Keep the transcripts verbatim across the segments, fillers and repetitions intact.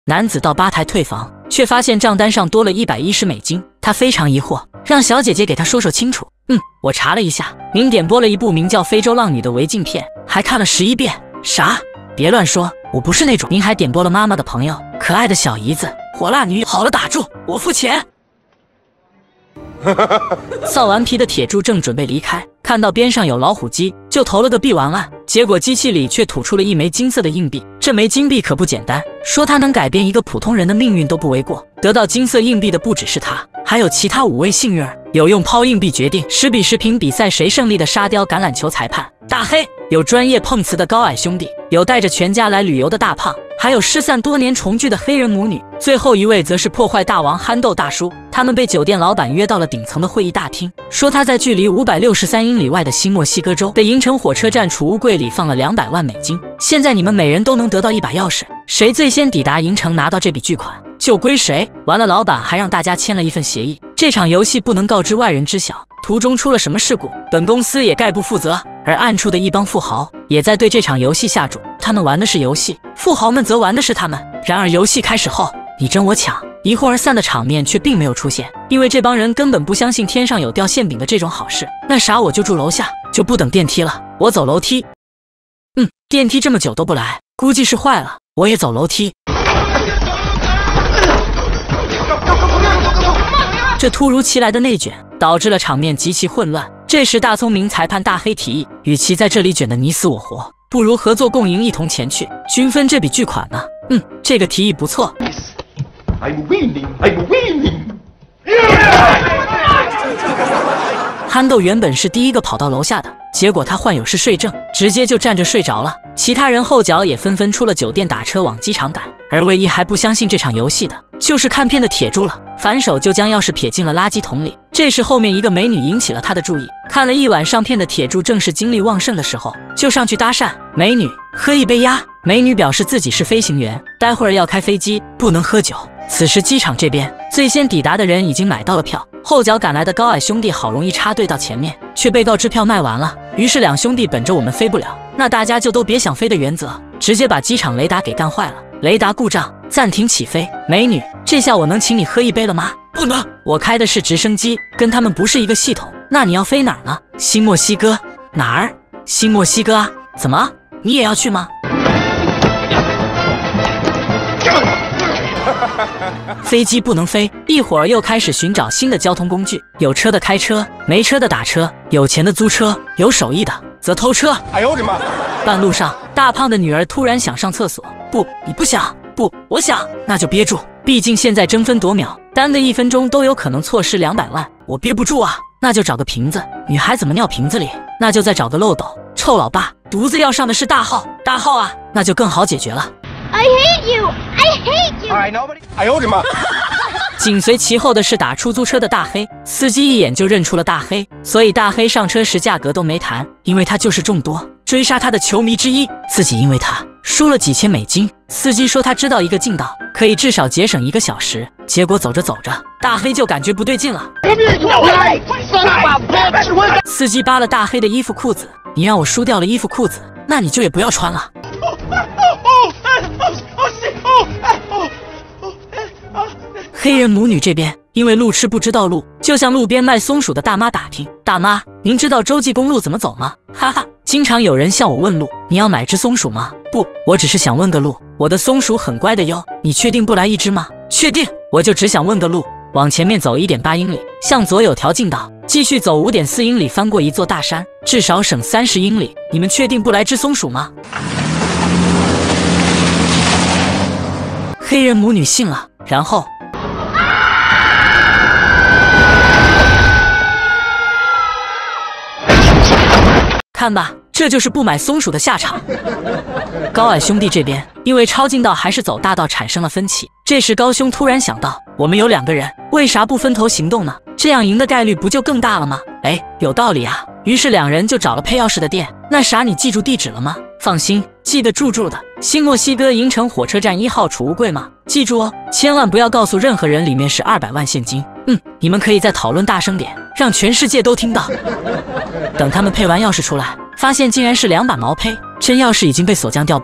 男子到吧台退房，却发现账单上多了一百一十美金，他非常疑惑，让小姐姐给他说说清楚。嗯，我查了一下，您点播了一部名叫《非洲浪女》的违禁片，还看了十一遍。啥？别乱说，我不是那种。您还点播了妈妈的朋友，可爱的小姨子，火辣女。好了，打住，我付钱。扫完皮的铁柱正准备离开，看到边上有老虎机，就投了个币玩玩，结果机器里却吐出了一枚金色的硬币。这枚金币可不简单，说它能改变一个普通人的命运都不为过。得到金色硬币的不只是他，还有其他五位幸运儿。有用抛硬币决定十比十平比赛谁胜利的沙雕橄榄球裁判大黑，有专业碰瓷的高矮兄弟，有带着全家来旅游的大胖，还有失散多年重聚的黑人母女，最后一位则是破坏大王憨豆大叔。他们被酒店老板约到了顶层的会议大厅，说他在距离五百六十三英里外的新墨西哥州的银城火车站储物柜里放了两百万美金。现在你们每人都能得到一把钥匙，谁最先抵达银城拿到这笔巨款就归谁。完了，老板还让大家签了一份协议，这场游戏不能告知外人知晓，途中出了什么事故，本公司也概不负责。而暗处的一帮富豪也在对这场游戏下注，他们玩的是游戏，富豪们则玩的是他们。然而游戏开始后，你争我抢，一哄而散的场面却并没有出现，因为这帮人根本不相信天上有掉馅饼的这种好事。那啥，我就住楼下，就不等电梯了，我走楼梯。嗯，电梯这么久都不来，估计是坏了，我也走楼梯。这突如其来的内卷导致了场面极其混乱。这时大聪明裁判大黑提议，与其在这里卷得你死我活，不如合作共赢，一同前去均分这笔巨款呢。嗯，这个提议不错。I'm winning, I'm winning. Yeah! 憨豆原本是第一个跑到楼下的，结果他患有嗜睡症，直接就站着睡着了。其他人后脚也纷纷出了酒店打车往机场赶，而唯一还不相信这场游戏的就是看片的铁柱了，反手就将钥匙撇进了垃圾桶里。这时后面一个美女引起了他的注意，看了一晚上片的铁柱正是精力旺盛的时候，就上去搭讪美女，喝一杯呀。美女表示自己是飞行员，待会儿要开飞机，不能喝酒。此时机场这边最先抵达的人已经买到了票，后脚赶来的高矮兄弟好容易插队到前面，却被告知票卖完了。于是两兄弟本着我们飞不了，那大家就都别想飞的原则，直接把机场雷达给干坏了。雷达故障，暂停起飞。美女，这下我能请你喝一杯了吗？不能，我开的是直升机，跟他们不是一个系统。那你要飞哪儿呢？新墨西哥。哪儿？新墨西哥啊？怎么，你也要去吗？飞机不能飞，一会儿又开始寻找新的交通工具，有车的开车，没车的打车，有钱的租车，有手艺的则偷车。哎呦我的妈！半路上，大胖的女儿突然想上厕所。不，你不想？不，我想。那就憋住，毕竟现在争分夺秒，耽搁一分钟都有可能错失两百万。我憋不住啊，那就找个瓶子。女孩怎么尿瓶子里？那就再找个漏斗。臭老爸，犊子要上的是大号，大号啊，那就更好解决了。I hate you, I hate you. Alright, nobody. 哎呦我的妈！紧随其后的是打出租车的大黑，司机一眼就认出了大黑，所以大黑上车时价格都没谈，因为他就是众多追杀他的球迷之一，自己因为他输了几千美金。司机说他知道一个近道可以至少节省一个小时，结果走着走着，大黑就感觉不对劲了。司机扒了大黑的衣服裤子，你让我输掉了衣服裤子，那你就也不要穿了。黑人母女这边因为路痴不知道路，就向路边卖松鼠的大妈打听，大妈，您知道洲际公路怎么走吗？哈哈，经常有人向我问路，你要买只松鼠吗？不，我只是想问个路，我的松鼠很乖的哟，你确定不来一只吗？确定，我就只想问个路。往前面走 一点八英里，向左有条近道，继续走 五点四英里，翻过一座大山，至少省三十英里。你们确定不来只松鼠吗？黑人母女信了，然后看吧，这就是不买松鼠的下场。高矮兄弟这边因为抄近道还是走大道产生了分歧，这时高兄突然想到，我们有两个人，为啥不分头行动呢？这样赢的概率不就更大了吗？哎，有道理啊。于是两人就找了配钥匙的店。那啥，你记住地址了吗？放心，记得住住的。新墨西哥银城火车站一号储物柜吗？记住哦，千万不要告诉任何人里面是二百万现金。嗯，你们可以再讨论大声点，让全世界都听到。等他们配完钥匙出来，发现竟然是两把毛坯，真钥匙已经被锁匠调包了。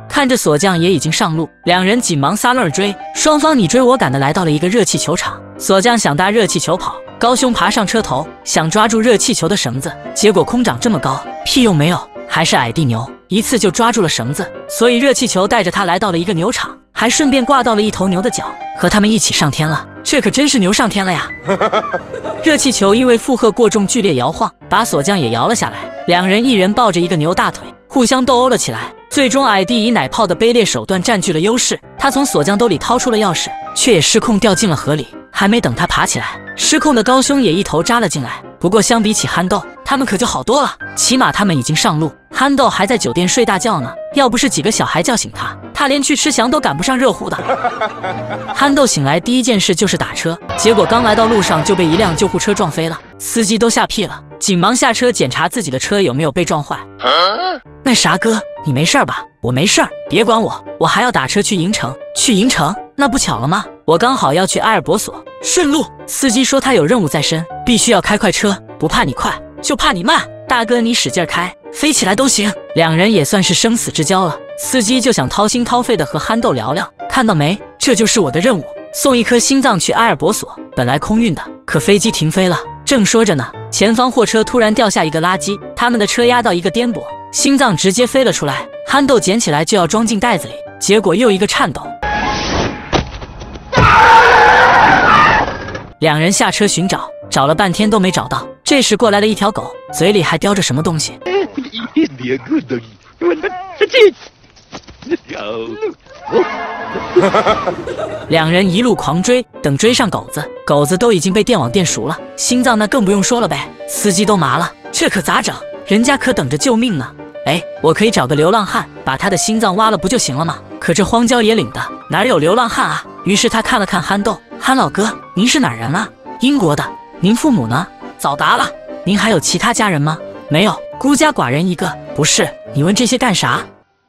看着锁匠也已经上路，两人紧忙撒愣追，双方你追我赶的来到了一个热气球场。锁匠想搭热气球跑，高兄爬上车头想抓住热气球的绳子，结果空长这么高，屁用没有，还是矮地牛，一次就抓住了绳子，所以热气球带着他来到了一个牛场，还顺便挂到了一头牛的脚，和他们一起上天了。这可真是牛上天了呀！热气球因为负荷过重剧烈摇晃，把锁匠也摇了下来，两人一人抱着一个牛大腿，互相斗殴了起来。最终矮地以奶泡的卑劣手段占据了优势，他从锁匠兜里掏出了钥匙，却也失控掉进了河里。还没等他爬起来，失控的高兄也一头扎了进来。不过相比起憨豆，他们可就好多了，起码他们已经上路，憨豆还在酒店睡大觉呢。要不是几个小孩叫醒他，他连去吃翔都赶不上热乎的。憨豆醒来第一件事就是打车，结果刚来到路上就被一辆救护车撞飞了，司机都吓屁了，紧忙下车检查自己的车有没有被撞坏。那啥哥，你没事吧？我没事儿，别管我，我还要打车去银城。去银城？那不巧了吗？我刚好要去埃尔博索，顺路。司机说他有任务在身，必须要开快车，不怕你快，就怕你慢。大哥你使劲开，飞起来都行。两人也算是生死之交了，司机就想掏心掏肺的和憨豆聊聊。看到没，这就是我的任务，送一颗心脏去埃尔博索。本来空运的，可飞机停飞了。正说着呢，前方货车突然掉下一个垃圾，他们的车压到一个颠簸，心脏直接飞了出来。憨豆捡起来就要装进袋子里，结果又一个颤抖。两人下车寻找，找了半天都没找到。这时过来了一条狗，嘴里还叼着什么东西。两人一路狂追，等追上狗子，狗子都已经被电网电熟了，心脏那更不用说了呗。司机都麻了，这可咋整？人家可等着救命呢。哎，我可以找个流浪汉把他的心脏挖了不就行了吗？可这荒郊野岭的哪有流浪汉啊？于是他看了看憨豆，憨老哥，您是哪人啊？英国的。您父母呢？早达了。您还有其他家人吗？没有，孤家寡人一个。不是，你问这些干啥？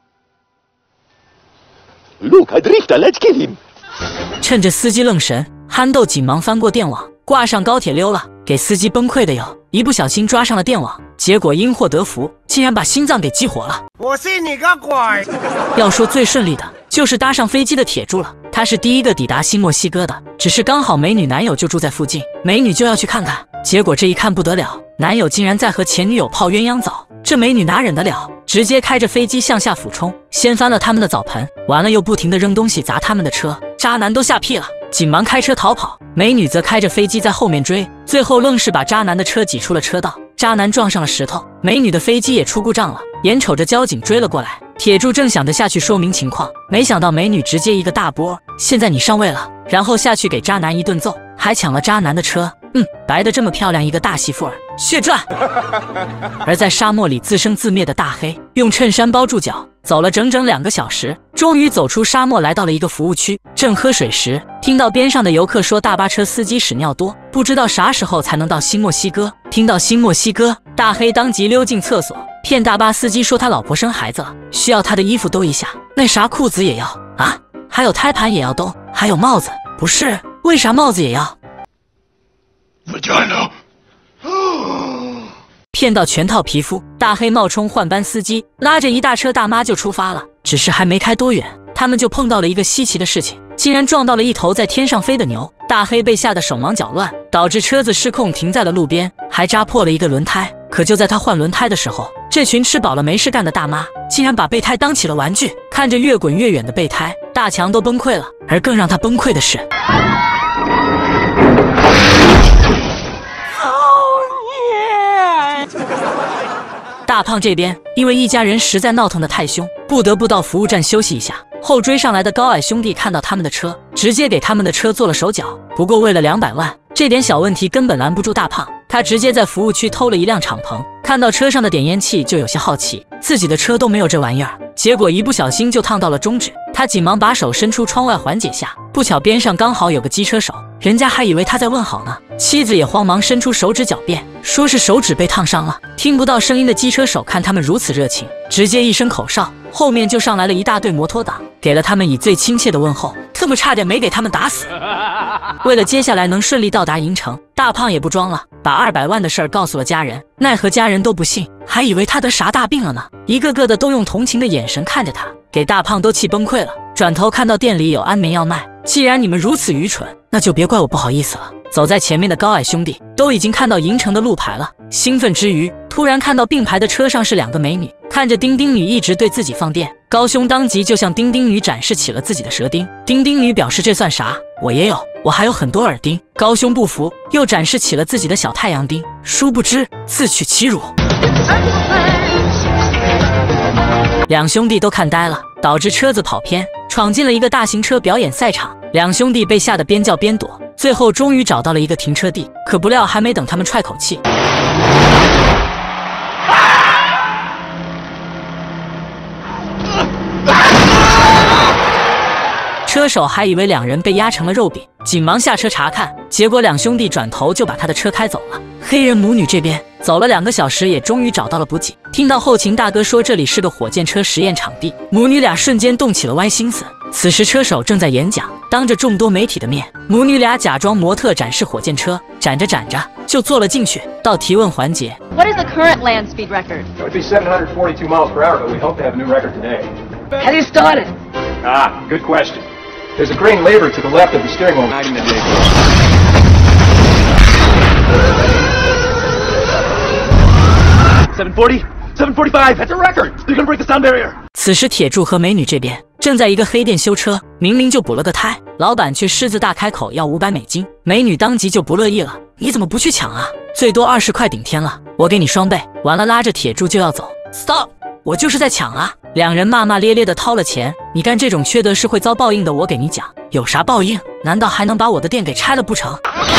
Look, a drifter, let's kill him. 趁着司机愣神，憨豆紧忙翻过电网，挂上高铁溜了。给司机崩溃的有，一不小心抓上了电网，结果因祸得福，竟然把心脏给激活了。 我信你个鬼！ 要说最顺利的，就是搭上飞机的铁柱了。他是第一个抵达新墨西哥的，只是刚好美女男友就住在附近，美女就要去看看。结果这一看不得了，男友竟然在和前女友泡鸳鸯澡。这美女哪忍得了，直接开着飞机向下俯冲，掀翻了他们的澡盆，完了又不停地扔东西砸他们的车，渣男都吓屁了，紧忙开车逃跑。美女则开着飞机在后面追，最后愣是把渣男的车挤出了车道，渣男撞上了石头，美女的飞机也出故障了。眼瞅着交警追了过来，铁柱正想着下去说明情况，没想到美女直接一个大波，现在你上位了，然后下去给渣男一顿揍，还抢了渣男的车。嗯，白的这么漂亮一个大媳妇儿，血赚。而在沙漠里自生自灭的大黑，用衬衫包住脚，走了整整两个小时，终于走出沙漠，来到了一个服务区。正喝水时，听到边上的游客说大巴车司机屎尿多，不知道啥时候才能到新墨西哥。听到新墨西哥，大黑当即溜进厕所，骗大巴司机说他老婆生孩子了，需要他的衣服兜一下，那啥裤子也要啊，还有胎盘也要兜，还有帽子，不是，为啥帽子也要？ Vagina. 骗到全套皮肤，大黑冒充换班司机，拉着一大车大妈就出发了。只是还没开多远，他们就碰到了一个稀奇的事情，竟然撞到了一头在天上飞的牛。大黑被吓得手忙脚乱，导致车子失控停在了路边，还扎破了一个轮胎。可就在他换轮胎的时候，这群吃饱了没事干的大妈竟然把备胎当起了玩具，看着越滚越远的备胎，大强都崩溃了。而更让他崩溃的是。 大胖这边因为一家人实在闹腾得太凶，不得不到服务站休息一下。后追上来的高矮兄弟看到他们的车，直接给他们的车做了手脚。不过为了两百万，这点小问题根本拦不住大胖，他直接在服务区偷了一辆敞篷。看到车上的点烟器就有些好奇，自己的车都没有这玩意儿，结果一不小心就烫到了中指。他紧忙把手伸出窗外缓解下，不巧边上刚好有个机车手，人家还以为他在问好呢。妻子也慌忙伸出手指狡辩，说是手指被烫伤了。听不到声音的机车手看他们如此热情，直接一声口哨，后面就上来了一大队摩托党，给了他们以最亲切的问候，特么差点没给他们打死。为了接下来能顺利到达营城，大胖也不装了，把二百万的事儿告诉了家人，奈何家人都不信，还以为他得啥大病了呢，一个个的都用同情的眼神看着他。 给大胖都气崩溃了。转头看到店里有安眠药卖，既然你们如此愚蠢，那就别怪我不好意思了。走在前面的高矮兄弟都已经看到银城的路牌了，兴奋之余，突然看到并排的车上是两个美女，看着丁丁女一直对自己放电，高兄当即就向丁丁女展示起了自己的舌钉。丁丁女表示这算啥，我也有，我还有很多耳钉。高兄不服，又展示起了自己的小太阳钉，殊不知自取其辱。两兄弟都看呆了，导致车子跑偏，闯进了一个大型车表演赛场。两兄弟被吓得边叫边躲，最后终于找到了一个停车地，可不料还没等他们踹口气，车手还以为两人被压成了肉饼，紧忙下车查看，结果两兄弟转头就把他的车开走了。黑人母女这边走了两个小时，也终于找到了补给。听到后勤大哥说这里是个火箭车实验场地，母女俩瞬间动起了歪心思。此时车手正在演讲，当着众多媒体的面，母女俩假装模特展示火箭车，展着展着就坐了进去。到提问环节 What is the current land speed record? It would be seven hundred forty-two miles per hour, but we hope to have a new record today. How do you start it? Ah, good question. There's a crane lever to the left of the steering wheel guiding that vehicle. seven forty? seven forty-five! That's a record! They're gonna break the sound barrier! 此时铁柱和美女这边正在一个黑店修车，明明就补了个胎，老板却狮子大开口要五百美金，美女当即就不乐意了，你怎么不去抢啊？最多二十块顶天了，我给你双倍。完了拉着铁柱就要走 ，stop！ 我就是在抢啊！两人骂骂咧咧的掏了钱，你干这种缺德是会遭报应的，我给你讲，有啥报应？难道还能把我的店给拆了不成？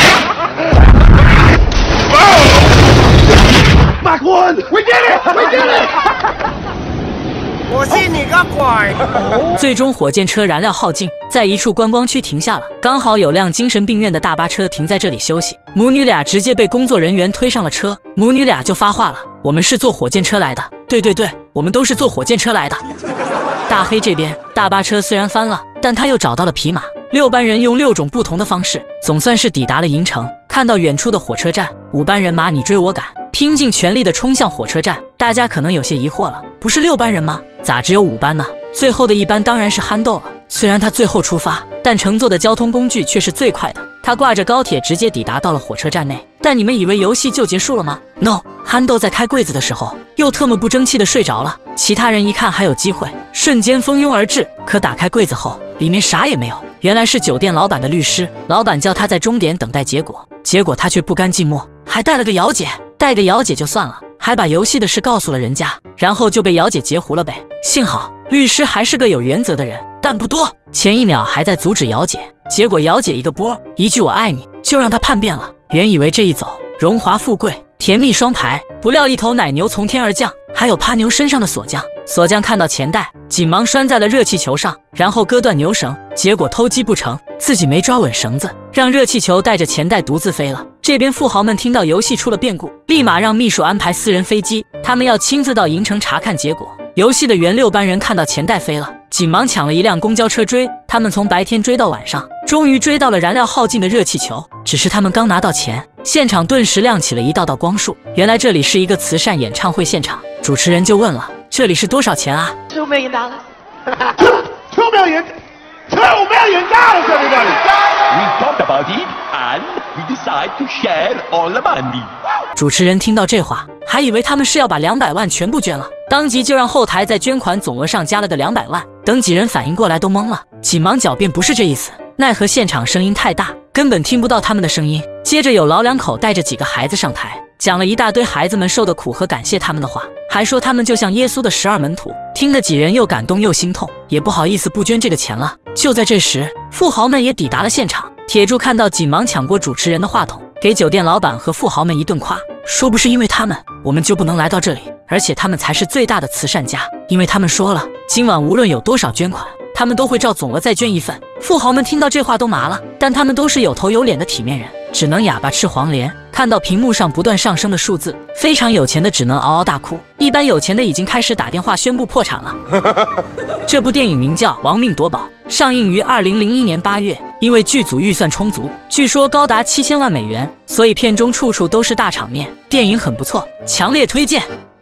Mach one! We did it! We did it! 我信你个鬼！ 最终火箭车燃料耗尽，在一处观光区停下了，刚好有辆精神病院的大巴车停在这里休息，母女俩直接被工作人员推上了车，母女俩就发话了，我们是坐火箭车来的，对对对，我们都是坐火箭车来的。大黑这边大巴车虽然翻了，但他又找到了匹马，六班人用六种不同的方式，总算是抵达了银城。看到远处的火车站，五班人马你追我赶，拼尽全力的冲向火车站。大家可能有些疑惑了，不是六班人吗？咋只有五班呢？最后的一班当然是憨豆了。虽然他最后出发，但乘坐的交通工具却是最快的。他挂着高铁直接抵达到了火车站内。但你们以为游戏就结束了吗 ？No， 憨豆在开柜子的时候又特么不争气的睡着了。其他人一看还有机会，瞬间蜂拥而至。可打开柜子后，里面啥也没有。原来是酒店老板的律师，老板叫他在终点等待结果，结果他却不甘寂寞，还带了个姚姐。带个姚姐就算了，还把游戏的事告诉了人家，然后就被姚姐截胡了呗。幸好律师还是个有原则的人，但不多。前一秒还在阻止姚姐，结果姚姐一个波，一句我爱你就让他叛变了。原以为这一走荣华富贵甜蜜双排，不料一头奶牛从天而降，还有趴牛身上的锁匠。锁匠看到钱袋，紧忙拴在了热气球上，然后割断牛绳，结果偷鸡不成，自己没抓稳绳子，让热气球带着钱袋独自飞了。这边富豪们听到游戏出了变故，立马让秘书安排私人飞机，他们要亲自到银城查看结果。游戏的原六班人看到钱袋飞了，紧忙抢了一辆公交车追，他们从白天追到晚上，终于追到了燃料耗尽的热气球。只是他们刚拿到钱，现场顿时亮起了一道道光束。原来这里是一个慈善演唱会现场，主持人就问了，这里是多少钱啊 Two million dollars. Two million! Two million dollars, everybody! We talked about it, and we decide to share all the money. 主持人听到这话，还以为他们是要把两百万全部捐了，当即就让后台在捐款总额上加了个两百万。等几人反应过来都懵了，紧忙狡辩不是这意思，奈何现场声音太大，根本听不到他们的声音。接着有老两口带着几个孩子上台，讲了一大堆孩子们受的苦和感谢他们的话，还说他们就像耶稣的十二门徒。听得几人又感动又心痛，也不好意思不捐这个钱了。就在这时，富豪们也抵达了现场。铁柱看到，紧忙抢过主持人的话筒，给酒店老板和富豪们一顿夸，说不是因为他们，我们就不能来到这里，而且他们才是最大的慈善家，因为他们说了，今晚无论有多少捐款，他们都会照总额再捐一份。富豪们听到这话都麻了，但他们都是有头有脸的体面人，只能哑巴吃黄连。看到屏幕上不断上升的数字，非常有钱的只能嗷嗷大哭，一般有钱的已经开始打电话宣布破产了。这部电影名叫《亡命夺宝》，上映于二零零一年八月。因为剧组预算充足，据说高达七千万美元，所以片中处处都是大场面，电影很不错，强烈推荐。